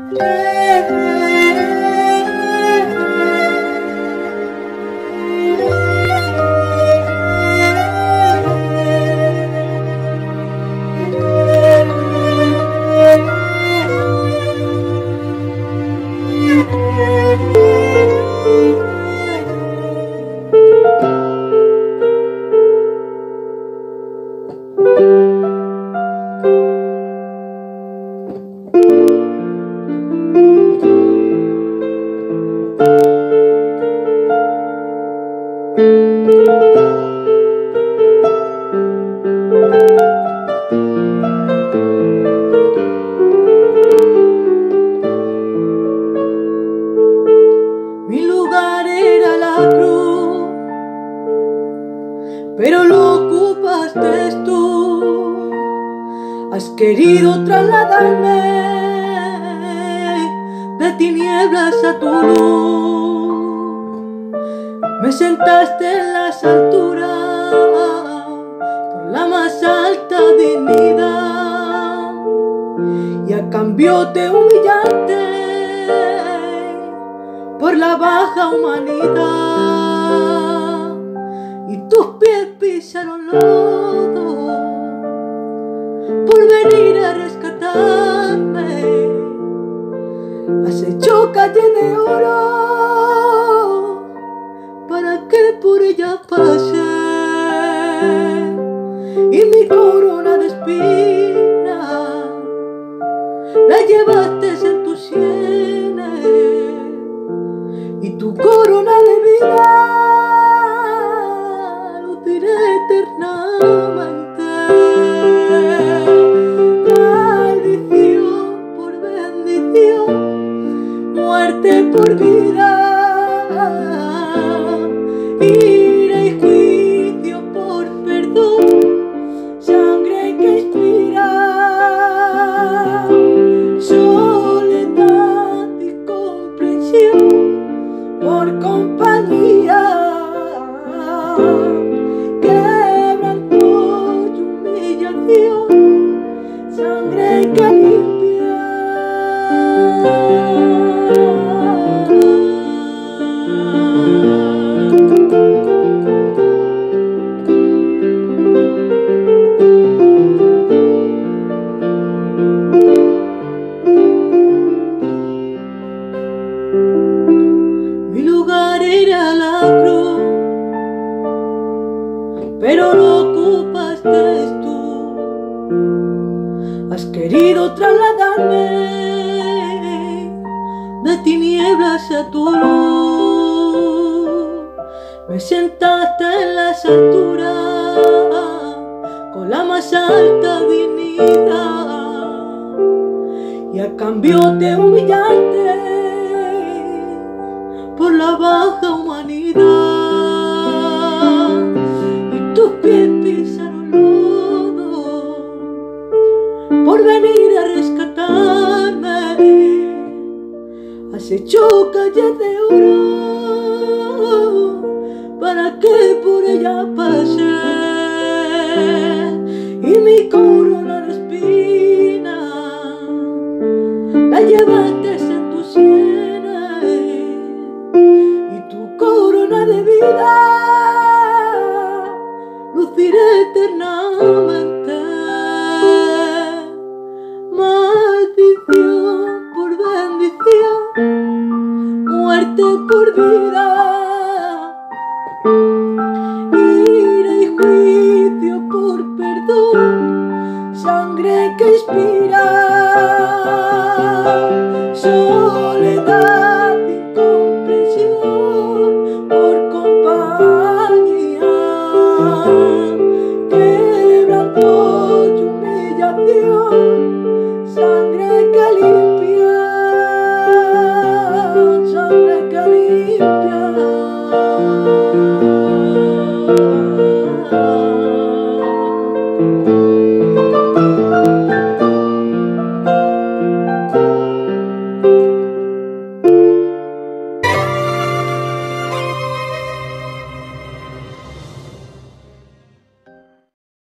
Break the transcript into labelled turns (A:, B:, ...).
A: Mi lugar era la cruz, pero lo ocupaste tú. Has querido trasladarme de tinieblas a tu luz. Me sentaste en las alturas por la más alta dignidad, y a cambio te humillaste por la baja humanidad, y tus pies pisaron lodo por venir a rescatarme. Has hecho calle de oro para que por ella pase, y mi corona de espinas la llevaste en tus sienes, y tu corona de vida luciré eternamente. Maldición por bendición, muerte por vida, ira y juicio por perdón, sangre que inspira, soledad y comprensión por compañía, quebranto y humillación, sangre que limpia. Mi lugar era la cruz, pero lo ocupaste tú. Has querido trasladarme de tinieblas a tu luz. Me sentaste en las alturas con la más alta dignidad, y a cambio te humillaste por la baja humanidad, y tus pies pisaron lodo por venir a rescatarme. Has hecho calles de oro para que por ella pase, y mi corona de espinas la llevaste en tus sienes, y tu corona de vida luciré eternamente. Maldición por bendición, muerte por vida, ira y juicio por perdón, sangre que inspira, soledad y comprensión por compañía, quebranto y humillación,